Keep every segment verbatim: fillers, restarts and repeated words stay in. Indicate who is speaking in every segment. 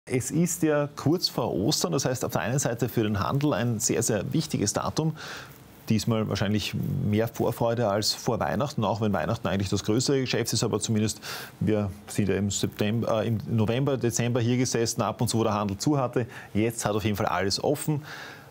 Speaker 1: Es ist ja kurz vor Ostern, das heißt auf der einen Seite für den Handel ein sehr, sehr wichtiges Datum. Diesmal wahrscheinlich mehr Vorfreude als vor Weihnachten, auch wenn Weihnachten eigentlich das größere Geschäft ist, aber zumindest wir sind ja im, September, äh, im November, Dezember hier gesessen, ab und zu, wo der Handel zu hatte. Jetzt hat auf jeden Fall alles offen.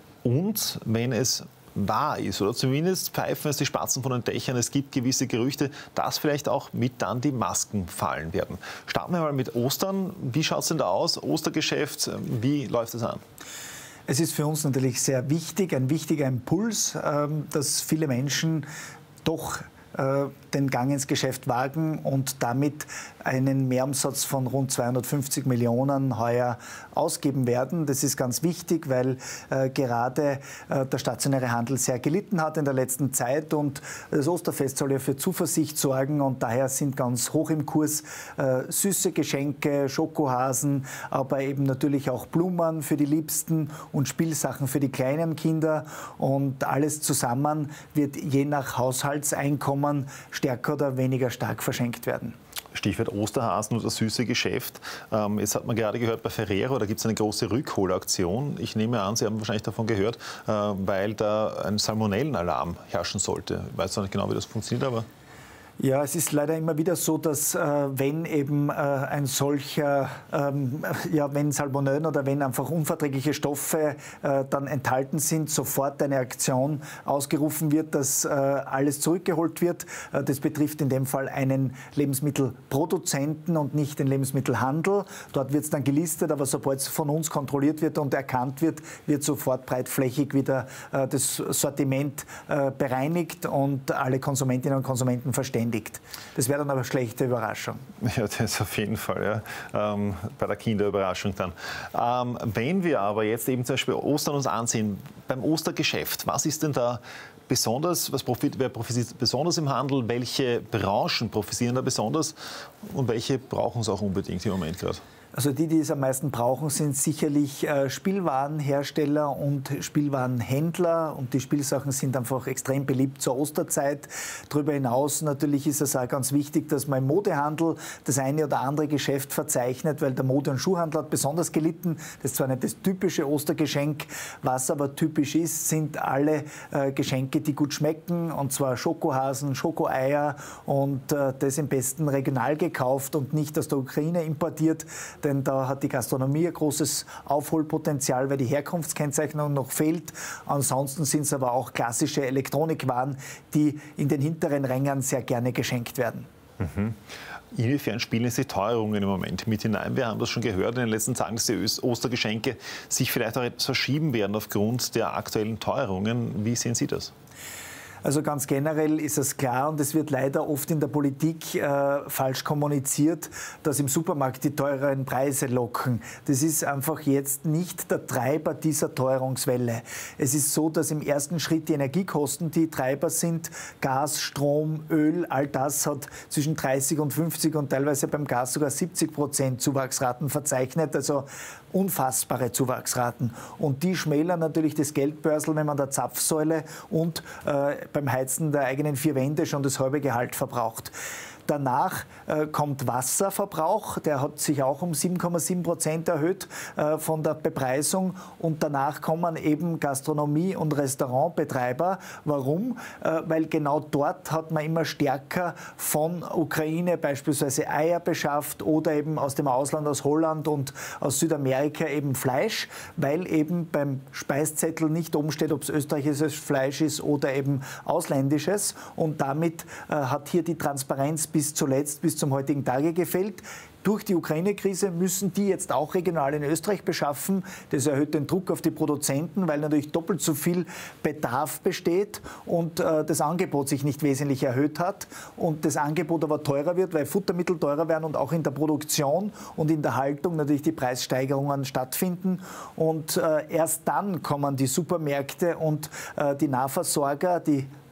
Speaker 1: Und wenn es wahr ist, oder zumindest pfeifen es die Spatzen von den Dächern, es gibt gewisse Gerüchte, dass vielleicht auch mit dann die Masken fallen werden. Starten wir mal mit Ostern. Wie schaut es denn da aus? Ostergeschäft, wie läuft es an?
Speaker 2: Es ist für uns natürlich sehr wichtig, ein wichtiger Impuls, dass viele Menschen doch den Gang ins Geschäft wagen und damit einen Mehrumsatz von rund zweihundertfünfzig Millionen heuer ausgeben werden. Das ist ganz wichtig, weil äh, gerade äh, der stationäre Handel sehr gelitten hat in der letzten Zeit und das Osterfest soll ja für Zuversicht sorgen und daher sind ganz hoch im Kurs äh, süße Geschenke, Schokohasen, aber eben natürlich auch Blumen für die Liebsten und Spielsachen für die kleinen Kinder und alles zusammen wird je nach Haushaltseinkommen stärker oder weniger stark verschenkt werden.
Speaker 1: Stichwort Osterhasen und das süße Geschäft. Ähm, jetzt hat man gerade gehört, bei Ferrero, da gibt es eine große Rückholaktion. Ich nehme an, Sie haben wahrscheinlich davon gehört, äh, weil da ein Salmonellenalarm herrschen sollte. Ich weiß noch nicht genau, wie das funktioniert, aber...
Speaker 2: Ja, es ist leider immer wieder so, dass äh, wenn eben äh, ein solcher, ähm, ja, wenn Salmonellen oder wenn einfach unverträgliche Stoffe äh, dann enthalten sind, sofort eine Aktion ausgerufen wird, dass äh, alles zurückgeholt wird. Äh, das betrifft in dem Fall einen Lebensmittelproduzenten und nicht den Lebensmittelhandel. Dort wird es dann gelistet, aber sobald es von uns kontrolliert wird und erkannt wird, wird sofort breitflächig wieder äh, das Sortiment äh, bereinigt und alle Konsumentinnen und Konsumenten verständigt. Das wäre dann aber eine schlechte Überraschung.
Speaker 1: Ja, das auf jeden Fall, ja. Ähm, bei der Kinderüberraschung dann. Ähm, wenn wir aber jetzt eben zum Beispiel Ostern uns ansehen, beim Ostergeschäft, was ist denn da besonders, was profit, wer profitiert besonders im Handel, welche Branchen profitieren da besonders und welche brauchen es auch unbedingt im Moment gerade?
Speaker 2: Also die, die es am meisten brauchen, sind sicherlich äh, Spielwarenhersteller und Spielwarenhändler. Und die Spielsachen sind einfach extrem beliebt zur Osterzeit. Darüber hinaus natürlich ist es auch ganz wichtig, dass man im Modehandel das eine oder andere Geschäft verzeichnet, weil der Mode- und Schuhhandel hat besonders gelitten. Das ist zwar nicht das typische Ostergeschenk, was aber typisch ist, sind alle äh, Geschenke, die gut schmecken. Und zwar Schokohasen, Schokoeier und äh, das im besten regional gekauft und nicht aus der Ukraine importiert. Denn da hat die Gastronomie ein großes Aufholpotenzial, weil die Herkunftskennzeichnung noch fehlt. Ansonsten sind es aber auch klassische Elektronikwaren, die in den hinteren Rängen sehr gerne geschenkt werden.
Speaker 1: Mhm. Inwiefern spielen jetzt die Teuerungen im Moment mit hinein? Wir haben das schon gehört in den letzten Tagen, dass die Ostergeschenke sich vielleicht auch etwas verschieben werden aufgrund der aktuellen Teuerungen. Wie sehen Sie das?
Speaker 2: Also ganz generell ist es klar und es wird leider oft in der Politik äh, falsch kommuniziert, dass im Supermarkt die teureren Preise locken. Das ist einfach jetzt nicht der Treiber dieser Teuerungswelle. Es ist so, dass im ersten Schritt die Energiekosten die Treiber sind. Gas, Strom, Öl, all das hat zwischen dreißig und fünfzig und teilweise beim Gas sogar siebzig Prozent Zuwachsraten verzeichnet. Also unfassbare Zuwachsraten. Und die schmälern natürlich das Geldbörsel, wenn man der Zapfsäule und äh, beim Heizen der eigenen vier Wände schon das halbe Gehalt verbraucht. Danach äh, kommt Wasserverbrauch, der hat sich auch um sieben Komma sieben Prozent erhöht äh, von der Bepreisung und danach kommen eben Gastronomie- und Restaurantbetreiber. Warum? Äh, weil genau dort hat man immer stärker von Ukraine beispielsweise Eier beschafft oder eben aus dem Ausland, aus Holland und aus Südamerika eben Fleisch, weil eben beim Speiszettel nicht oben steht, ob es österreichisches Fleisch ist oder eben ausländisches und damit äh, hat hier die Transparenz bis bis zuletzt, bis zum heutigen Tage gefällt. Durch die Ukraine-Krise müssen die jetzt auch regional in Österreich beschaffen. Das erhöht den Druck auf die Produzenten, weil natürlich doppelt so viel Bedarf besteht und äh, das Angebot sich nicht wesentlich erhöht hat und das Angebot aber teurer wird, weil Futtermittel teurer werden und auch in der Produktion und in der Haltung natürlich die Preissteigerungen stattfinden. Und äh, erst dann kommen die Supermärkte und äh, die Nahversorger, die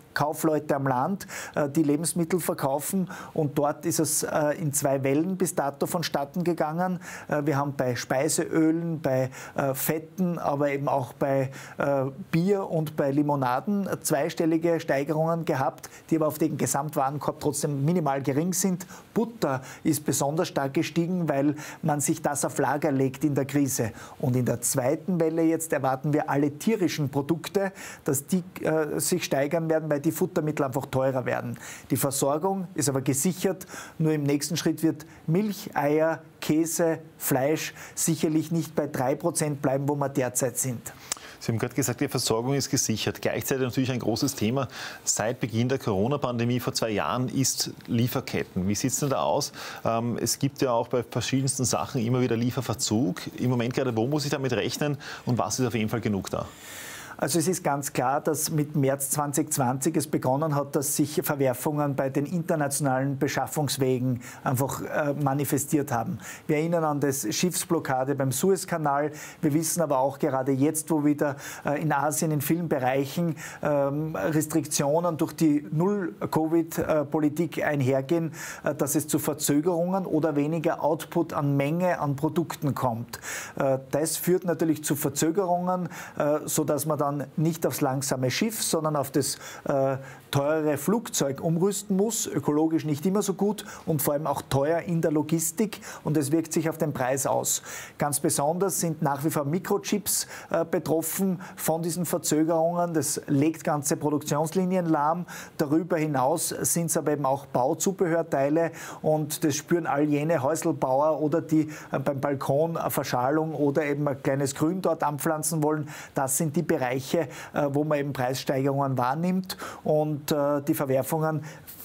Speaker 2: Kaufleute am Land, die Lebensmittel verkaufen. Und dort ist es in zwei Wellen bis dato vonstatten gegangen. Wir haben bei Speiseölen, bei Fetten, aber eben auch bei Bier und bei Limonaden zweistellige Steigerungen gehabt, die aber auf den Gesamtwarenkorb trotzdem minimal gering sind. Butter ist besonders stark gestiegen, weil man sich das auf Lager legt in der Krise. Und in der zweiten Welle jetzt erwarten wir alle tierischen Produkte, dass die äh, sich steigern werden, weil die Futtermittel einfach teurer werden. Die Versorgung ist aber gesichert. Nur im nächsten Schritt wird Milch, Eier, Käse, Fleisch sicherlich nicht bei drei Prozent bleiben, wo wir derzeit sind.
Speaker 1: Sie haben gerade gesagt, die Versorgung ist gesichert. Gleichzeitig natürlich ein großes Thema seit Beginn der Corona-Pandemie vor zwei Jahren ist Lieferketten. Wie sieht es denn da aus? Ähm, es gibt ja auch bei verschiedensten Sachen immer wieder Lieferverzug. Im Moment gerade, wo muss ich damit rechnen und was ist auf jeden Fall genug da?
Speaker 2: Also es ist ganz klar, dass mit März zwanzig zwanzig es begonnen hat, dass sich Verwerfungen bei den internationalen Beschaffungswegen einfach äh, manifestiert haben. Wir erinnern an das Schiffsblockade beim Suezkanal. Wir wissen aber auch gerade jetzt, wo wieder äh, in Asien in vielen Bereichen ähm, Restriktionen durch die Null-Covid-Politik einhergehen, äh, dass es zu Verzögerungen oder weniger Output an Menge an Produkten kommt. Äh, das führt natürlich zu Verzögerungen, äh, sodass man dann nicht aufs langsame Schiff, sondern auf das äh, teurere Flugzeug umrüsten muss, ökologisch nicht immer so gut und vor allem auch teuer in der Logistik und es wirkt sich auf den Preis aus. Ganz besonders sind nach wie vor Mikrochips äh, betroffen von diesen Verzögerungen. Das legt ganze Produktionslinien lahm. Darüber hinaus sind es aber eben auch Bauzubehörteile und das spüren all jene Häuselbauer oder die äh, beim Balkon eine Verschalung oder eben ein kleines Grün dort anpflanzen wollen. Das sind die Bereiche, wo man eben Preissteigerungen wahrnimmt und die Verwerfungen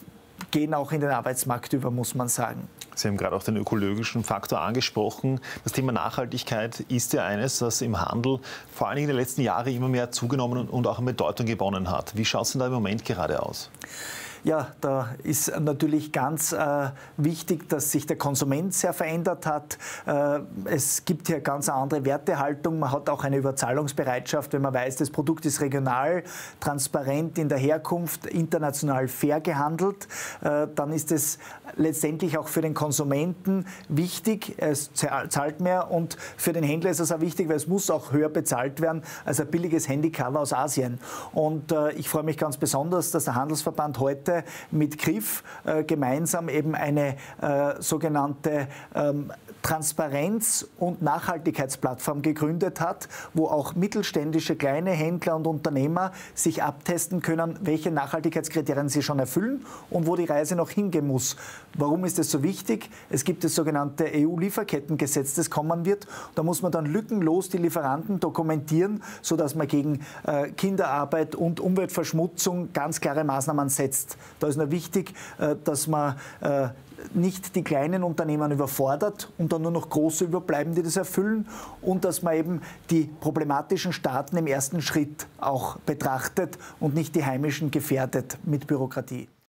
Speaker 2: gehen auch in den Arbeitsmarkt über, muss man sagen.
Speaker 1: Sie haben gerade auch den ökologischen Faktor angesprochen. Das Thema Nachhaltigkeit ist ja eines, das im Handel vor allen Dingen in den letzten Jahren immer mehr zugenommen und auch an Bedeutung gewonnen hat. Wie schaut es denn da im Moment gerade aus?
Speaker 2: Ja, da ist natürlich ganz äh, wichtig, dass sich der Konsument sehr verändert hat. Äh, es gibt hier ganz eine andere Wertehaltung. Man hat auch eine Überzahlungsbereitschaft, wenn man weiß, das Produkt ist regional, transparent in der Herkunft, international fair gehandelt. Äh, dann ist es letztendlich auch für den Konsumenten wichtig. Es zahlt mehr und für den Händler ist es auch wichtig, weil es muss auch höher bezahlt werden als ein billiges Handycover aus Asien. Und äh, ich freue mich ganz besonders, dass der Handelsverband heute mit G R I F äh, gemeinsam eben eine äh, sogenannte ähm, Transparenz- und Nachhaltigkeitsplattform gegründet hat, wo auch mittelständische kleine Händler und Unternehmer sich abtesten können, welche Nachhaltigkeitskriterien sie schon erfüllen und wo die Reise noch hingehen muss. Warum ist das so wichtig? Es gibt das sogenannte E U-Lieferkettengesetz, das kommen wird. Da muss man dann lückenlos die Lieferanten dokumentieren, sodass man gegen äh, Kinderarbeit und Umweltverschmutzung ganz klare Maßnahmen setzt. Da ist nur wichtig, äh, dass man äh, nicht die kleinen Unternehmen überfordert und dann nur noch große überbleiben, die das erfüllen und dass man eben die problematischen Staaten im ersten Schritt auch betrachtet und nicht die heimischen gefährdet mit Bürokratie.